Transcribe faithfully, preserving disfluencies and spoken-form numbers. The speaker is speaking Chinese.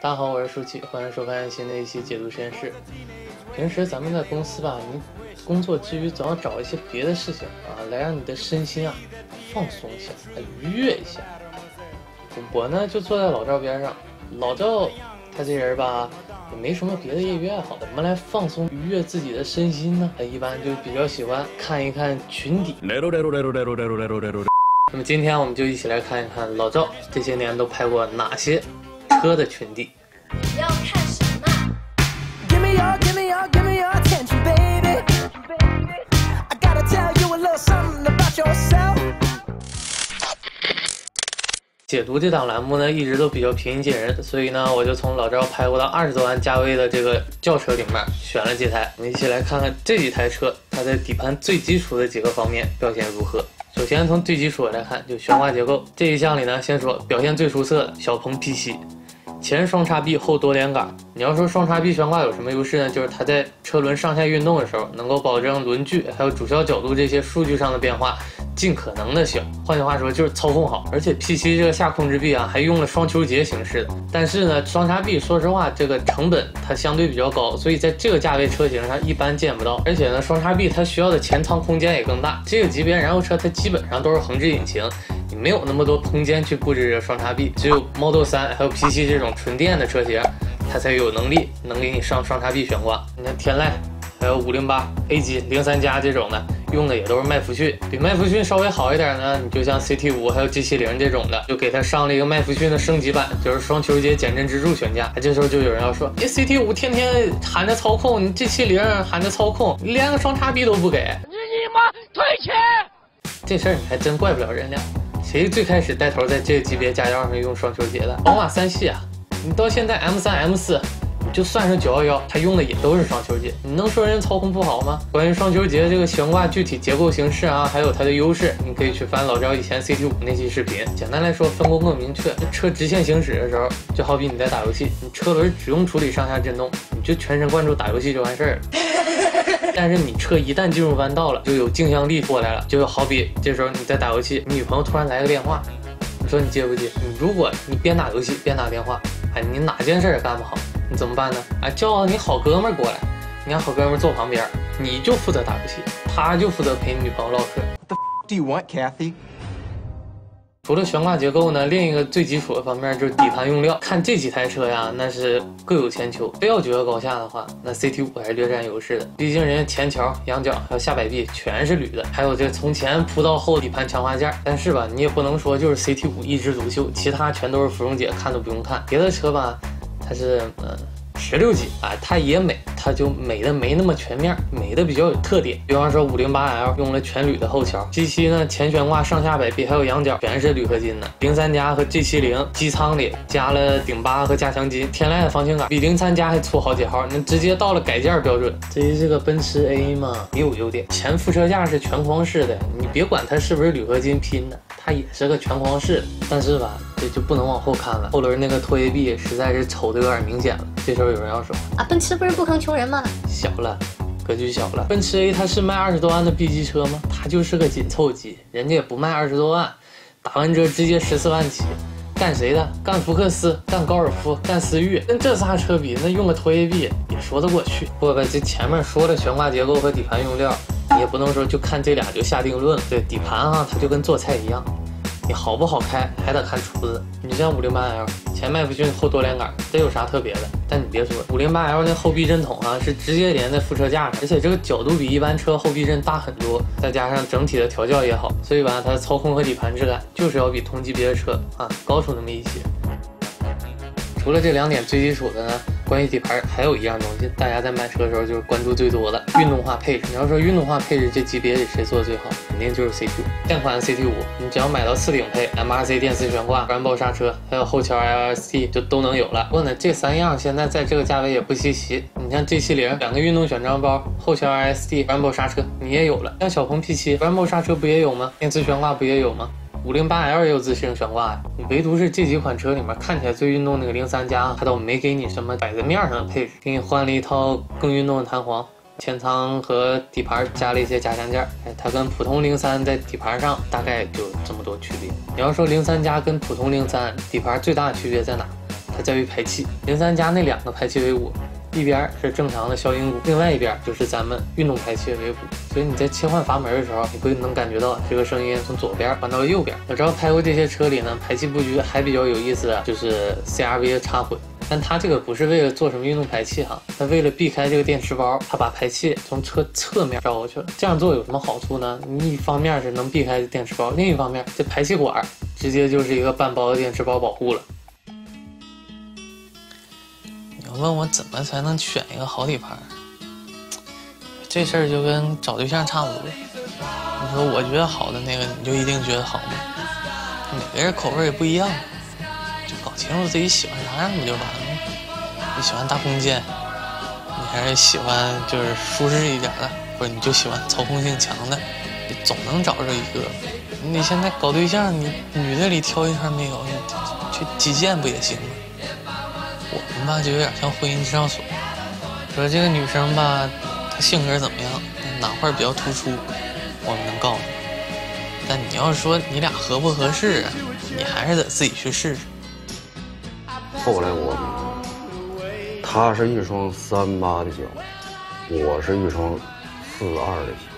大家好，我是舒淇，欢迎收看新的一期解读实验室。平时咱们在公司吧，你工作之余总要找一些别的事情啊，来让你的身心啊放松一下，啊愉悦一下。我呢就坐在老赵边上，老赵他这人吧也没什么别的业余爱好，怎么来放松愉悦自己的身心呢？他一般就比较喜欢看一看群底。那么今天我们就一起来看一看老赵这些年都拍过哪些车的群底。 你要看什么？ 解读这档栏目呢，一直都比较平易近人，所以呢，我就从老赵拍过的二十多万价位的这个轿车里面选了几台，我们一起来看看这几台车它在底盘最基础的几个方面表现如何。首先从最基础来看，就悬挂结构这一项里呢，先说表现最出色的小鹏 P 七，前双叉臂后多连杆。你要说双叉臂悬挂有什么优势呢？就是它在车轮上下运动的时候，能够保证轮距还有主销角度这些数据上的变化尽可能的小，换句话说就是操控好。而且 P 七 这个下控制臂啊，还用了双球节形式的。但是呢，双叉臂说实话，这个成本它相对比较高，所以在这个价位车型上一般见不到。而且呢，双叉臂它需要的前舱空间也更大。这个级别燃油车它基本上都是横置引擎，你没有那么多空间去布置这双叉臂，只有 Model 三还有 P 七 这种纯电的车型，它才有能力能给你上双叉臂悬挂。你看天籁还有五零八 A 级零三加这种的，用的也都是麦弗逊，比麦弗逊稍微好一点呢，你就像 C T 五 还有 G 七零 这种的，就给它上了一个麦弗逊的升级版，就是双球节减震支柱悬架。这时候就有人要说，哎 C T 五 天天喊着操控，你 G 七零 喊着操控，你连个双叉臂都不给， 你你妈退钱！ 这事儿你还真怪不了人俩。谁最开始带头在这个级别家轿上用双球节的？宝马三系啊，你到现在 M 三 M 四，你就算是九一一，它用的也都是双球节，你能说人操控不好吗？关于双球节这个悬挂具体结构形式啊，还有它的优势，你可以去翻老赵以前 C T 五 那期视频。简单来说，分工更明确。车直线行驶的时候，就好比你在打游戏，你车轮只用处理上下震动，你就全神贯注打游戏就完事儿了。但是你车一旦进入弯道了，就有镜像力过来了，就好比这时候你在打游戏，你女朋友突然来个电话，你说你接不接？你如果你边打游戏边打电话，哎，你哪件事也干不好，你怎么办呢？哎，叫你好哥们儿过来，你让好哥们儿坐旁边，你就负责打游戏，他就负责陪你女朋友唠嗑。 What the f do you want, Kathy? 除了悬挂结构呢，另一个最基础的方面就是底盘用料。看这几台车呀，那是各有千秋。非要决个高下的话，那 C T 五 还是略占优势的。毕竟人家前桥、仰角还有下摆臂全是铝的，还有这从前铺到后底盘强化件。但是吧，你也不能说就是 C T 五 一枝独秀，其他全都是芙蓉姐，看都不用看。别的车吧，它是嗯十六级啊，它也美，它就美的没那么全面，美的比较有特点。比方说五零八 L 用了全铝的后桥 ，G 七 呢前悬挂、上下摆臂还有仰角全是铝合金的。零三加和 G 七零 机舱里加了顶八和加强筋，天籁的防倾杆比零三加还粗好几号，那直接到了改件标准。这是个奔驰 A 嘛，也有优点，前副车架是全框式的，你别管它是不是铝合金拼的，它也是个全框式的。但是吧，这就不能往后看了，后轮那个拖曳臂实在是丑的有点明显了。这时候有人要说啊，奔驰不是不坑穷人吗？ 小了，格局小了。奔驰 A 它是卖二十多万的 B 级车吗？它就是个紧凑级，人家也不卖二十多万，打完折直接十四万起。干谁的？干福克斯，干高尔夫，干思域，跟这仨车比，那用个拖曳臂也说得过去。不过吧，这前面说的悬挂结构和底盘用料，你也不能说就看这俩就下定论了。对，底盘哈，它就跟做菜一样。你好不好开还得看厨子。你像五零八 L 前麦弗逊后多连杆，这有啥特别的？但你别说，五零八 L 那后避震筒啊是直接连在副车架上，而且这个角度比一般车后避震大很多，再加上整体的调教也好，所以吧，它的操控和底盘质感就是要比同级别的车啊高出那么一些。除了这两点最基础的呢，关于底盘还有一样东西，大家在买车的时候就是关注最多的运动化配置。你要说运动化配置这级别里谁做的最好，肯定就是 C T 五。现款 C T 五，你只要买到次顶配 M R C 电磁悬挂、Brembo 刹车，还有后桥 L S D 就都能有了。不过呢，这三样现在在这个价位也不稀奇。你像 G 七零两个运动选装包、后桥 L S D、Brembo 刹车你也有了。像小鹏 P 七 Brembo 刹车不也有吗？电磁悬挂不也有吗？五零八 L 也有自适应悬挂呀，你唯独是这几款车里面看起来最运动那个零三加，它倒没给你什么摆在面上的配置，给你换了一套更运动的弹簧，前舱和底盘加了一些加强件，哎，它跟普通零三在底盘上大概就这么多区别。你要说零三加跟普通零三底盘最大的区别在哪？ 它在于排气。零三加那两个排气尾骨，一边是正常的消音骨，另外一边就是咱们运动排气尾骨。所以你在切换阀门的时候，你会能感觉到这个声音从左边换到了右边。我知道拍过这些车里呢，排气布局还比较有意思的就是 C R V 的插混。但它这个不是为了做什么运动排气哈，它为了避开这个电池包，它把排气从车侧面绕过去了。这样做有什么好处呢？你一方面是能避开电池包，另一方面这排气管直接就是一个半包的电池包保护了。你要问我怎么才能选一个好底盘，这事儿就跟找对象差不多。你说我觉得好的那个，你就一定觉得好吗？每个人口味也不一样。就搞清楚自己喜欢啥样不就完了吗？你喜欢大空间，你还是喜欢就是舒适一点的，或者你就喜欢操控性强的，你总能找着一个。你现在搞对象，你女的里挑一圈没有，你去击剑不也行吗？我们吧就有点像婚姻介绍所，说这个女生吧，她性格怎么样，哪块比较突出，我们能告诉你。但你要是说你俩合不合适，你还是得自己去试试。 后来我明白，他是一双三八的脚，我是一双四二的脚。